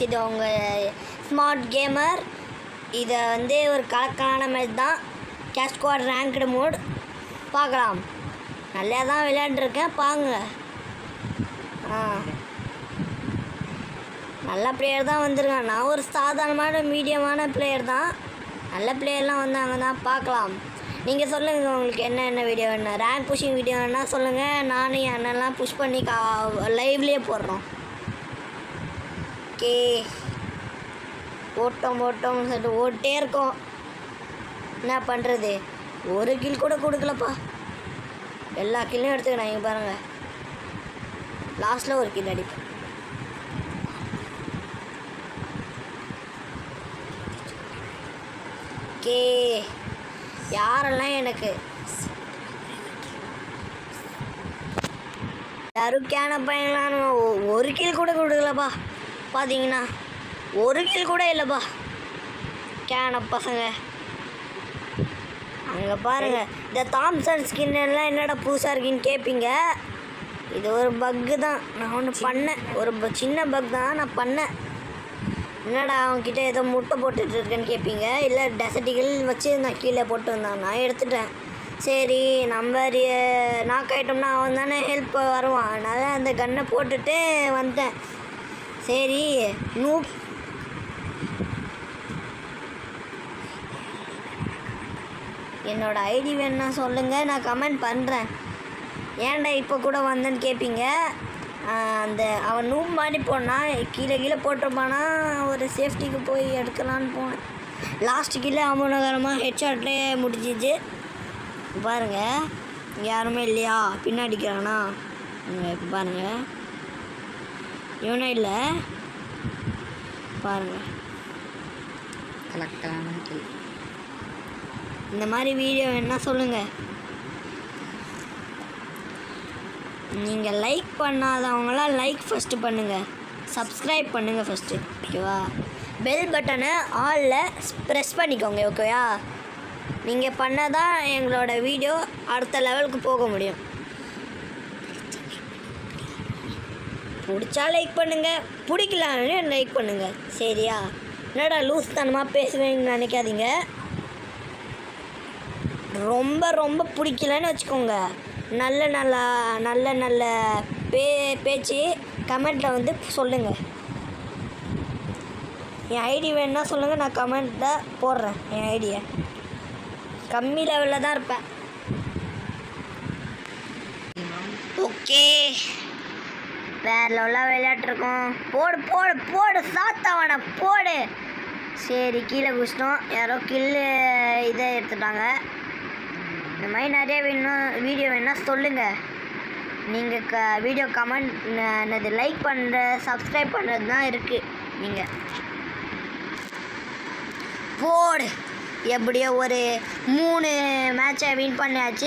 இது உங்கள் smart gamer. இதை வந்து ஒரு கலக்கான மேட்ச் தான். கேஷ் ஸ்குவாட் ரேங்க்டு மோட் பார்க்கலாம். நல்லா தான் விளையாண்டுருக்கேன் பாங்க. நல்ல பிளேயர் தான் வந்திருக்கான். நான் ஒரு சாதாரணமான மீடியமான பிளேயர் தான். நல்ல பிளேயர்லாம் வந்தாங்க தான் பார்க்கலாம். நீங்கள் சொல்லுங்கள் உங்களுக்கு என்ன வீடியோ வேணும். ரேங்க் புஷிங் வீடியோ வேணால் சொல்லுங்கள். நானும் என் அண்ணெல்லாம் புஷ் பண்ணி லைவ்லேயே போடுறோம். ஓகே ஓட்டம்னு சொல்லிட்டு ஓட்டே இருக்கோம். என்ன பண்ணுறது, ஒரு கில் கூட கொடுக்கலப்பா. எல்லா கில்லையும் எடுத்துக்கிறேன். இங்கே பாருங்கள், லாஸ்ட்டில் ஒரு கில் அடிப்பேன். ஓகே யாரெல்லாம் எனக்கு யாருக்கான பையங்களான ஒரு கில் கூட கொடுக்கலப்பா. பார்த்தீங்கன்னா ஒரு கில் கூட இல்லைப்பா கேன பசங்க. அங்கே பாருங்கள், இந்த தாம்சன் ஸ்கின் எல்லாம் என்னடா புதுசாக இருக்குன்னு கேட்பீங்க. இது ஒரு பக்கு தான். நான் ஒன்று பண்ணேன், ஒரு சின்ன பக் தான் நான் பண்ணேன். என்னடா அவன்கிட்ட ஏதோ முட்டை போட்டுட்டு இருக்கேன்னு கேட்பீங்க. இல்லை டெசர்ட்டிகள் வச்சு நான் கீழே போட்டு வந்தான், நான் எடுத்துட்டேன். சரி நம்ம நாக் ஆகிட்டோம்னா அவன் தானே ஹெல்ப் வருவான். அதனால் அந்த கன்னை போட்டுட்டு வந்தேன். சரி என்னோடய ஐடி வேணுன்னா சொல்லுங்கள், நான் கமெண்ட் பண்ணுறேன். ஏன்டா இப்போ கூட வந்தேன்னு கேட்பீங்க. அவன் நூப் மாதிரி போனான், கீழே போட்டிருப்பானா, ஒரு சேஃப்டிக்கு போய் எடுக்கலான்னு போனேன். லாஸ்ட்டு கீழே அமோனகரமாக ஹெட்ஷாட்லேயே முடிஞ்சிச்சு. பாருங்கள் யாருமே இல்லையா, பின்னாடிக்கிறானா இப்போ பாருங்கள். இவனும் இல்லை பாருங்கள். இந்த மாதிரி வீடியோ என்ன சொல்லுங்கள். நீங்கள் லைக் பண்ணாதவங்களாம் லைக் ஃபஸ்ட்டு பண்ணுங்கள், சப்ஸ்கிரைப் பண்ணுங்கள் ஃபஸ்ட்டு, ஓகேவா. பெல் பட்டனை ஆலில் ப்ரெஸ் பண்ணிக்கோங்க, ஓகேவா. நீங்கள் பண்ணால் தான் எங்களோட வீடியோ அடுத்த லெவலுக்கு போக முடியும். பிடிச்சா லைக் பண்ணுங்கள், பிடிக்கலான்னு லைக் பண்ணுங்கள், சரியா. என்னடா லூஸ் தனமாக பேசுவேன்னு நினைக்காதீங்க. ரொம்ப பிடிக்கலன்னு வச்சுக்கோங்க. நல்ல பேச்சு கமெண்ட்டில் வந்து சொல்லுங்கள். என் ஐடி வேணுன்னா சொல்லுங்கள், நான் கமெண்ட்டில் போடுறேன். என் ஐடியை கம்மி லெவலில் தான் இருப்பேன். ஓகே வேறு லெவலாக விளையாட்டுருக்கோம். போடு சாத்தவனை போடு. சரி கீழே குச்சிட்டோம். யாரோ கில்லு இதை எடுத்துட்டாங்க. இந்த மாதிரி நிறைய வீடியோ வேணால் சொல்லுங்கள். நீங்கள் வீடியோ கமெண்ட் என்னது லைக் பண்ணுற சப்ஸ்கிரைப் பண்ணுறது தான் இருக்குது. நீங்கள் போடு. எப்படியோ ஒரு 3 மேட்சை வின் பண்ணியாச்சு.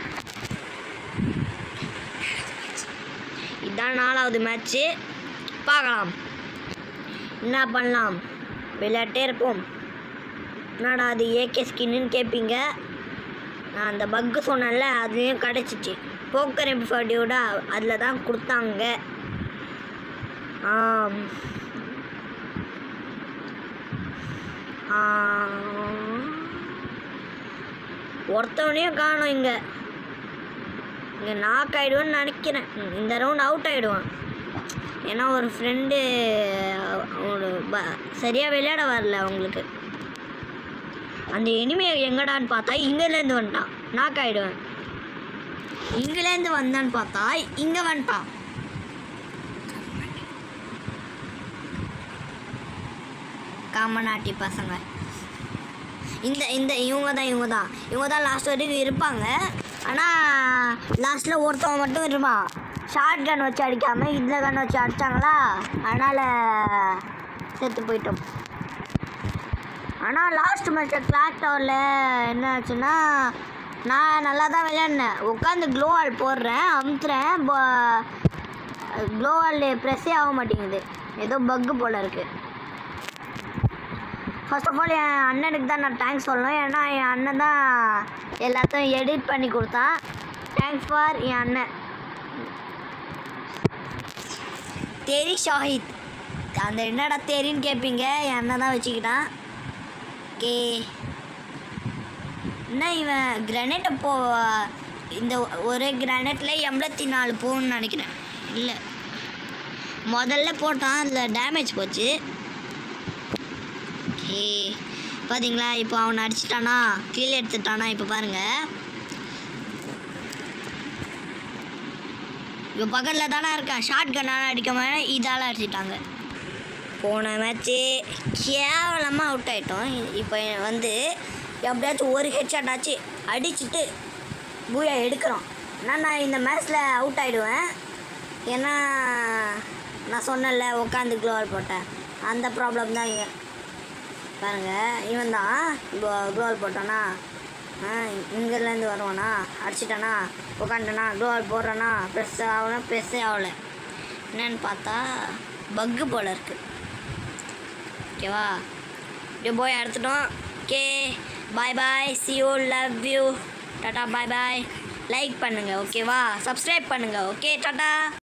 இதுதான் 4வது மேட்ச்சு. பார்க்கலாம் என்ன பண்ணலாம். விளையாட்டே இருப்போம். என்னடா அது ஏகே ஸ்கின்னு கேட்பீங்க. நான் அந்த பக்கு சொன்னேன்ல, அதுலேயும் கிடச்சிச்சு. போக்கர் எபிசோடியோட அதில் தான் கொடுத்தாங்க. ஒருத்தவனையும் காணும். இங்கே நாக் ஆகிடுவேன்னு நினைக்கிறேன். இந்த ரவுண்ட் அவுட் ஆகிடுவான். ஏன்னா ஒரு ஃப்ரெண்டு சரியாக விளையாட வரல அவங்களுக்கு. அந்த எனிமையை எங்கடான்னு பார்த்தா இங்கேருந்து வந்துட்டான், நாக் ஆகிடுவேன். இங்கேருந்து வந்தான்னு பார்த்தா இங்கே வந்துட்டான். காமநாட்டி பசங்க. இவங்க தான் லாஸ்ட் வரைக்கும் இருப்பாங்க. ஆனால் லாஸ்ட்டில் ஒருத்தவங்க மட்டும் இருப்பான். ஷார்ட் கன் வச்சு அடிக்காமல் இந்த கன் வச்சு அடித்தாங்களா, அதனால் செத்து போயிட்டோம். ஆனால் லாஸ்ட் மேட்ச் கிளாக் டவரில் என்ன ஆச்சுன்னா, நான் நல்லா தான் விளையாடினேன். உட்காந்து க்ளோவால் போடுறேன், அமுத்துறேன், க்ளோவால் ப்ரெஸ்ஸே ஆக மாட்டேங்குது. ஏதோ பக்கு போல் இருக்குது. ஃபர்ஸ்ட் ஆஃப் ஆல் என் அண்ணனுக்கு தான் நான் தேங்க்ஸ் சொல்லணும். ஏன்னா என் அண்ணன் தான் எல்லாத்தையும் எடிட் பண்ணி கொடுத்தான். தேங்க்ஸ் ஃபார் என் அண்ணன் தெரி ஷாஹித். அந்த என்னடா தெரின்னு கேட்பீங்க, என் அண்ணன் தான் வச்சுக்கிட்டான். ஓகே, என்ன இவன் கிரானைட்டை இந்த ஒரு கிரானைட்டில் 84 போகணும்னு நினைக்கிறேன். இல்லை, முதல்ல போட்டான், அதில் டேமேஜ் போச்சு. ஓகே, பார்த்தீங்களா? இப்போ அவனை அடிச்சிட்டானா, கீழே எடுத்துட்டானா. இப்போ பாருங்கள், இப்போ பக்கத்தில் தானே இருக்கேன். ஷார்ட் கன்னால அடிக்காம இதால் அடிச்சிட்டாங்க. போன மேட்ச்சு கேவலமாக அவுட் ஆகிட்டோம். இப்போ வந்து எப்படியாச்சும் ஒரு ஹெட்ஷாட் ஆச்சு அடிச்சுட்டு பூயா எடுக்கிறோம். நான் இந்த மேட்ச்சில் அவுட் ஆகிடுவேன். ஏன்னா நான் சொன்னேன்ல உட்காந்து க்ளோவல் போட்டேன், அந்த ப்ராப்ளம் தான் இங்கே. பாருங்கள், இவன் தான் இப்போ க்ளோவல் போட்டானா, இங்கேருந்து வருவானா, அடிச்சிட்டானா, உட்காந்துட்டானா, க்ளோவல் போடுறானா, ப்ரெஸ்ஸே ஆகலை. என்னன்னு பார்த்தா பக்கு போல் இருக்குது. ஓகேவா? இப்படியே போய் எடுத்துட்டோம். Okay, bye bye, see you, love you, டாட்டா, பாய் பாய். லைக் பண்ணுங்கள், ஓகேவா? சப்ஸ்கிரைப் பண்ணுங்கள். Okay, tata.